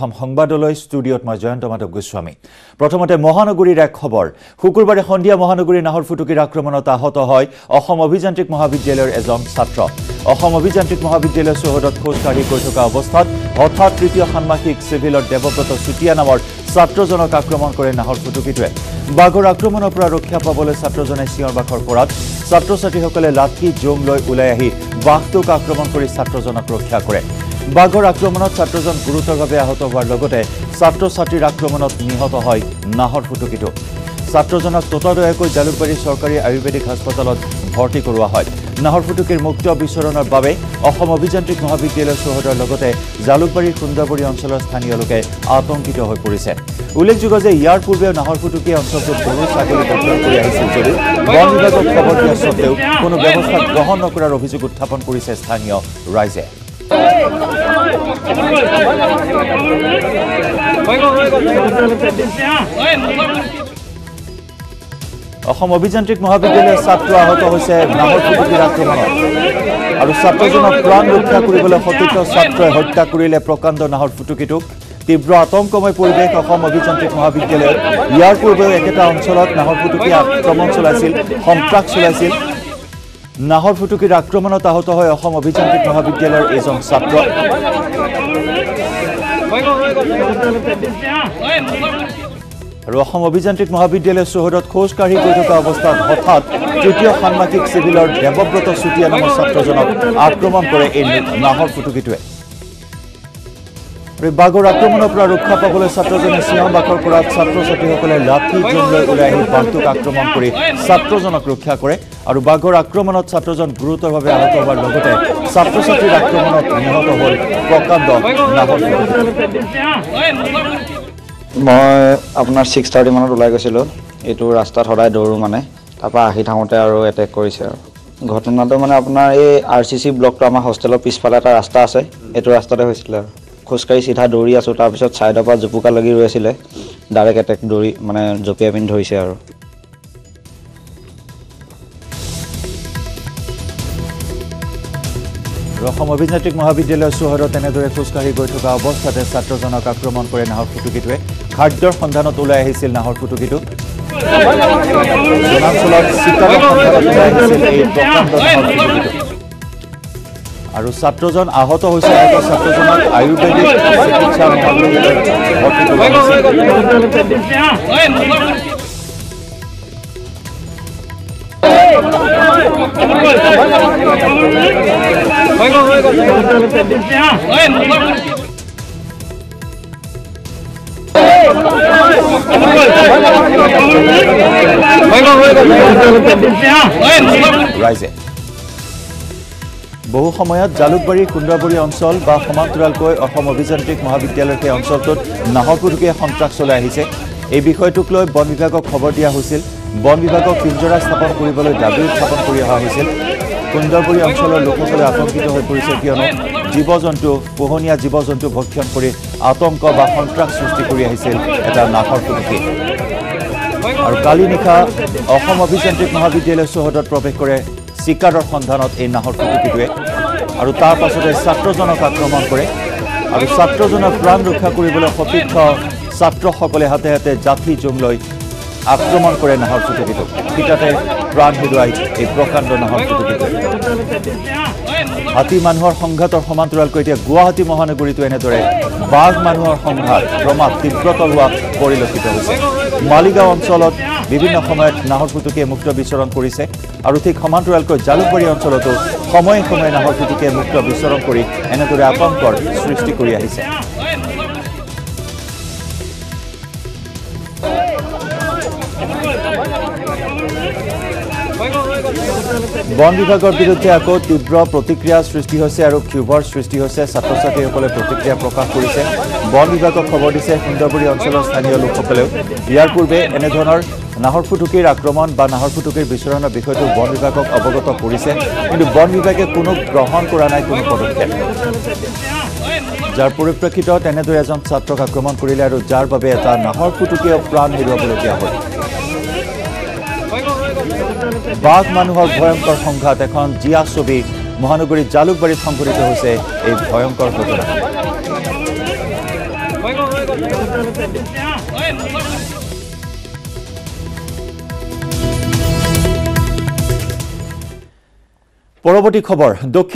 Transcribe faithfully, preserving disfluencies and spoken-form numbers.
প্ৰথম সংবাদলৈ ষ্টুডিঅত মই জয়ন্ত মাধৱ গোস্বামী প্ৰথমতে মহানগৰীৰ এক খবৰ শুকুৰবাৰে সন্ধিয়া মহানগৰীৰ নাহৰফুটুকিৰ আক্ৰমণত আহত হয় অসম অভিযান্ত্ৰিক মহাবিদ্যালয়ৰ এজন ছাত্ৰ অসম অভিযান্ত্ৰিক মহাবিদ্যালয়ৰ চৌহদত খোজকাঢ়ি গৈ থকা অৱস্থাত হঠাৎ তৃতীয় ষান্মাসিক চিভিলৰ দেৱব্ৰত চুতীয়া নামৰ ছাত্ৰজনক আক্ৰমণ কৰে নাহৰফুটুকিটোৱে বাঘৰ আক্ৰমণৰ পৰা ৰক্ষা পাবলৈ ছাত্ৰজনে চিঞৰ বাখৰ কৰাত ছাত্ৰ ছাত্ৰীসকলে লাঠি জোং লৈ ওলাই আহি বাঘটোক আক্ৰমণ কৰি ছাত্ৰজনক ৰক্ষা কৰে বাঘৰ আক্ৰমণত ছাত্ৰজন গুৰুতৰভাৱে আহত হোৱাৰ লগতে ছাত্ৰ ছাত্ৰীৰ আক্ৰমণত নিহত হয় নাহৰফুটুকিটো ছাত্ৰজনক ততাতৈয়াকৈ জালুকবাৰী চৰকাৰী আয়ুৰ্বেদিক হাস্পতালত ভৰ্তি কৰোৱা হয় নাহৰফুটুকিৰ মুক্ত বিচৰণৰ বাবে অসম অভিযান্ত্ৰিক মহাবিদ্যালয়ৰ চৌহদৰ লগতে জালুকবাৰীৰ সুন্দৰবৰী অঞ্চলৰ স্থানীয় লোকে আতংকিত হৈ পৰিছে উল্লেখযোগ্য যে ইয়াৰ পূৰ্বে নাহৰফুটুকি অঞ্চলটোত গৰু ছাগলী দখল কৰি আহিছিল যদিও বন বিভাগক খবৰ দিয়া স্বত্তেও কোনো ব্যৱস্থা গ্ৰহণ নকৰাৰ অভিযোগ উত্থাপন কৰিছে স্থানীয় ৰাইজে অসম অভিযান্ত্ৰিক মহাবিদ্যালয়ৰ ছাত্ৰ আহত হৈছে নাহৰফুটুকিৰ আক্ৰমণত আৰু ছাত্ৰজনক প্ৰাণ ৰক্ষা কৰিবলৈ সতীৰ্থ ছাত্ৰই হত্যা কৰিলে প্ৰকাণ্ড নাহৰফুটুকিটোক তীব্ৰ আতংকময় পৰিৱেশ অসম অভিযান্ত্ৰিক মহাবিদ্যালয়ত ইয়াৰ পূৰ্বেও একেটা অঞ্চলত নাহৰফুটুকি আক্ৰমণ চলাইছিল সন্ত্ৰাস চলাইছিল নাহৰফুটুকিৰ আক্ৰমণত আহত হয় অসম অভিযান্ত্ৰিক মহাবিদ্যালয়ৰ এজন ছাত্ৰ আৰু অসম অভিযান্ত্ৰিক মহাবিদ্যালয়ৰ চৌহদত খোজকাঢ়ি গৈ থকা অৱস্থাত হঠাৎ তৃতীয় ষান্মাসিক চিভিলৰ দেৱব্ৰত চুতীয়া নামৰ ছাত্ৰজনক আক্ৰমণ কৰে এই নাহৰফুটুকিটোৱে বাঘৰ আক্ৰমণৰ পৰা ৰক্ষা পাবলৈ ছাত্ৰজনে চিঞৰ বাখৰ কৰাত ছাত্ৰ ছাত্ৰীসকলে লাঠি জোং লৈ ওলাই আহি বাঘটোক আক্ৰমণ কৰি ছাত্ৰজনক ৰক্ষা কৰে আৰু বাঘৰ আক্ৰমণত ছাত্ৰজন গুৰুতৰভাৱে আহত হোৱাৰ লগতে ছাত্ৰ ছাত্ৰীৰ আক্ৰমণত নিহত হ'ল প্ৰকাণ্ড নাহৰফুটুকি মই আপোনাৰ ছিক্স থাৰ্টি মানত ওলাই গৈছিলোঁ এইটো ৰাস্তাত সদায় দৌৰোঁ মানে তাৰপৰা আহি থাকোঁতে আৰু এটেক কৰিছে আৰু ঘটনাটো মানে আপোনাৰ এই আৰ চি চি ব্লকটো আমাৰ হোষ্টেলৰ পিছফালে এটা ৰাস্তা আছে এইটো ৰাস্তাতে হৈছিলে আৰু খোজকাঢ়ি চিধা দৌৰি আছোঁ তাৰপিছত ছাইডৰ পৰা জুপুকা লাগি ৰৈ আছিলে ডাইৰেক্ট এটেক দৌৰি মানে জঁপিয়াই পিনি ধৰিছে আৰু অসম অভিযান্ত্ৰিক মহাবিদ্যালয়ৰ চৌহদত এনেদৰে খোজকাঢ়ি গৈ থকা অৱস্থাতে ছাত্ৰজনক আক্ৰমণ কৰে নাহৰফুটুকিটোৱে খাদ্যৰ সন্ধানত ওলাই আহিছিল নাহৰফুটুকিটো জনাঞ্চলত চিকাৰৰ সন্ধানত ওলাই আহিছিল এই প্ৰকাণ্ড নাহৰফুটুকিটো আৰু ছাত্ৰজন আহত হৈছে আহত ছাত্ৰজনক আয়ুৰ্বেদিক চিকিৎসা মহাবিদ্যালয়ত ভৰ্তি কৰোৱা ৰাইজে বহু সময়ত জালুকবাৰী সুন্দৰবৰী অঞ্চল বা সমান্তৰালকৈ অসম অভিযান্ত্ৰিক মহাবিদ্যালয়ৰ সেই অঞ্চলটোত নাহৰফুটুকিয়ে সন্ত্ৰাস চলাই আহিছে এই বিষয়টোক লৈ বন বিভাগক খবৰ দিয়া হৈছিল বন বিভাগক পিঞ্জৰা স্থাপন কৰিবলৈ দাবী উত্থাপন কৰি অহা হৈছিল সুন্দৰবৰী অঞ্চলৰ লোকসকলে আতংকিত হৈ পৰিছে কিয়নো জীৱ জন্তু পোহনীয়া জীৱ জন্তু ভক্ষণ কৰি আতংক বা সন্ত্ৰাস সৃষ্টি কৰি আহিছিল এটা নাহৰফুটুকি আৰু কালি নিশা অসম অভিযান্ত্ৰিক মহাবিদ্যালয়ৰ চৌহদত প্ৰৱেশ কৰে চিকাৰৰ সন্ধানত এই নাহৰফুটুকিটোৱে আৰু তাৰ পাছতে ছাত্ৰজনক আক্ৰমণ কৰে আৰু ছাত্ৰজনক প্ৰাণ ৰক্ষা কৰিবলৈ সতীৰ্থ ছাত্ৰসকলে হাতে হাতে জাঠি জোং লৈ আক্ৰমণ কৰে নাহৰফুটুকিটোক পিতাতে প্ৰাণ হেৰুৱাই এই প্ৰকাণ্ড নাহৰফুটুকিটোৱে হাতী মানুহৰ সংঘাতৰ সমান্তৰালকৈ এতিয়া গুৱাহাটী মহানগৰীটো এনেদৰে বাঘ মানুহৰ সংঘাত ক্ৰমাৎ তীব্ৰতৰ হোৱা পৰিলক্ষিত হৈছে মালিগাঁও অঞ্চলত বিভিন্ন সময়ত নাহৰফুটুকিয়ে মুক্ত বিচৰণ কৰিছে আৰু ঠিক সমান্তৰালকৈ জালুকবাৰী অঞ্চলতো সময়ে সময়ে নাহৰফুটুকিয়ে মুক্ত বিচৰণ কৰি এনেদৰে আতংকৰ সৃষ্টি কৰি আহিছে বন বিভাগৰ বিৰুদ্ধে আকৌ তীব্ৰ প্ৰতিক্ৰিয়া সৃষ্টি হৈছে আৰু ক্ষোভৰ সৃষ্টি হৈছে ছাত্ৰ ছাত্ৰীসকলে প্ৰতিক্ৰিয়া প্ৰকাশ কৰিছে বন বিভাগক খবৰ দিছে সুন্দৰবৰী অঞ্চলৰ স্থানীয় লোকসকলেও ইয়াৰ পূৰ্বে এনেধৰণৰ নাহৰফুটুকিৰ আক্ৰমণ বা নাহৰফুটুকিৰ বিচৰণৰ বিষয়টো বন বিভাগক অৱগত কৰিছে কিন্তু বন বিভাগে কোনো গ্ৰহণ কৰা নাই কোনো পদক্ষেপ যাৰ পৰিপ্ৰেক্ষিতত এনেদৰে এজন ছাত্ৰক আক্ৰমণ কৰিলে আৰু যাৰ বাবে এটা নাহৰফুটুকিয়ে প্ৰাণ হেৰুৱাবলগীয়া হ'ল বাঘ মানুহৰ ভয়ংকৰ সংঘাত এখন জিয়া ছবি মহানগৰীৰ জালুকবাৰীত সংঘটিত হৈছে এই ভয়ংকৰ ঘটনা পৰৱৰ্তী খবৰ দক্ষিণ